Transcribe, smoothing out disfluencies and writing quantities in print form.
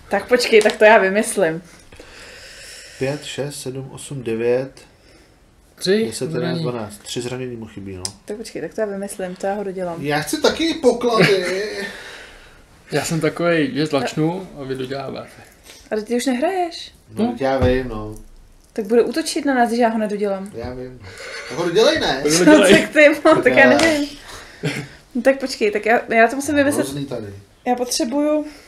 Tak počkej, tak to já vymyslím. 5, 6, 7, 8, 9, 3 10, 11, 12. 3 zranění mu chybí, no. Tak počkej, tak to já vymyslím, to já ho dodělám. Já chci taky poklady. Já jsem takovej, že tlačnu a vy doděláváte. Ale ty už nehraješ. No, já vím, no. Tak bude útočit na nás, když já ho nedodělám. Já vím. Tak ho dodělej, ne? Tak ty, tak já nevím. No, tak počkej, tak já to musím vymyslet. Hrozný tady. Já potřebuju...